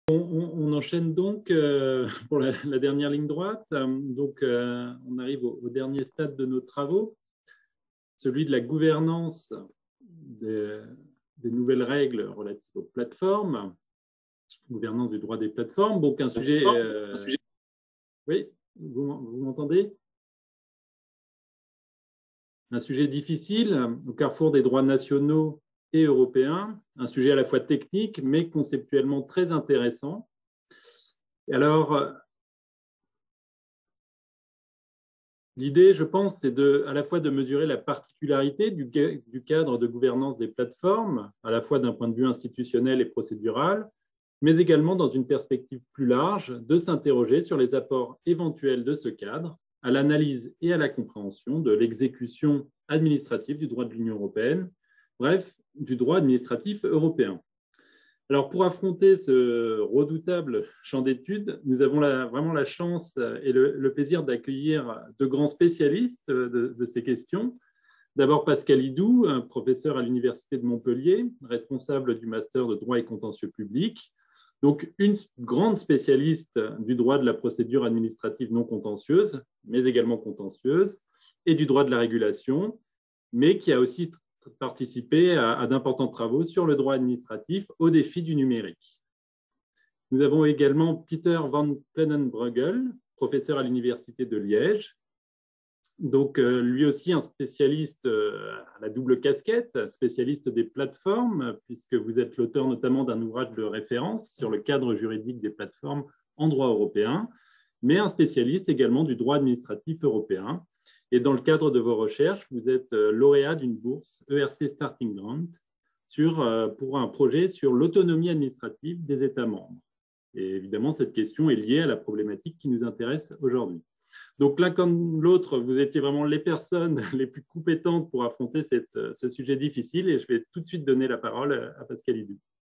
On enchaîne donc pour la dernière ligne droite. On arrive au dernier stade de nos travaux, celui de la gouvernance des nouvelles règles relatives aux plateformes, gouvernance du droit des plateformes. Donc, un sujet. Oui, vous m'entendez? Un sujet difficile, au carrefour des droits nationaux et européens, un sujet à la fois technique, mais conceptuellement très intéressant. Et alors, l'idée, je pense, c'est à la fois de mesurer la particularité du cadre de gouvernance des plateformes, à la fois d'un point de vue institutionnel et procédural, mais également dans une perspective plus large, de s'interroger sur les apports éventuels de ce cadre à l'analyse et à la compréhension de l'exécution administrative du droit de l'Union européenne, bref, du droit administratif européen. Alors, pour affronter ce redoutable champ d'études, nous avons vraiment la chance et le plaisir d'accueillir de grands spécialistes de ces questions. D'abord, Pascal Hidou, un professeur à l'Université de Montpellier, responsable du master de droit et contentieux public, donc une grande spécialiste du droit de la procédure administrative non contentieuse, mais également contentieuse, et du droit de la régulation, mais qui a aussi participé à d'importants travaux sur le droit administratif au défi du numérique. Nous avons également Peter van Pennenbruegel, professeur à l'Université de Liège, donc lui aussi un spécialiste à la double casquette, spécialiste des plateformes, puisque vous êtes l'auteur notamment d'un ouvrage de référence sur le cadre juridique des plateformes en droit européen, mais un spécialiste également du droit administratif européen. Et dans le cadre de vos recherches, vous êtes lauréat d'une bourse ERC Starting Grant pour un projet sur l'autonomie administrative des États membres. Et évidemment, cette question est liée à la problématique qui nous intéresse aujourd'hui. Donc l'un comme l'autre, vous étiez vraiment les personnes les plus compétentes pour affronter ce sujet difficile et je vais tout de suite donner la parole à Pascal Hidou.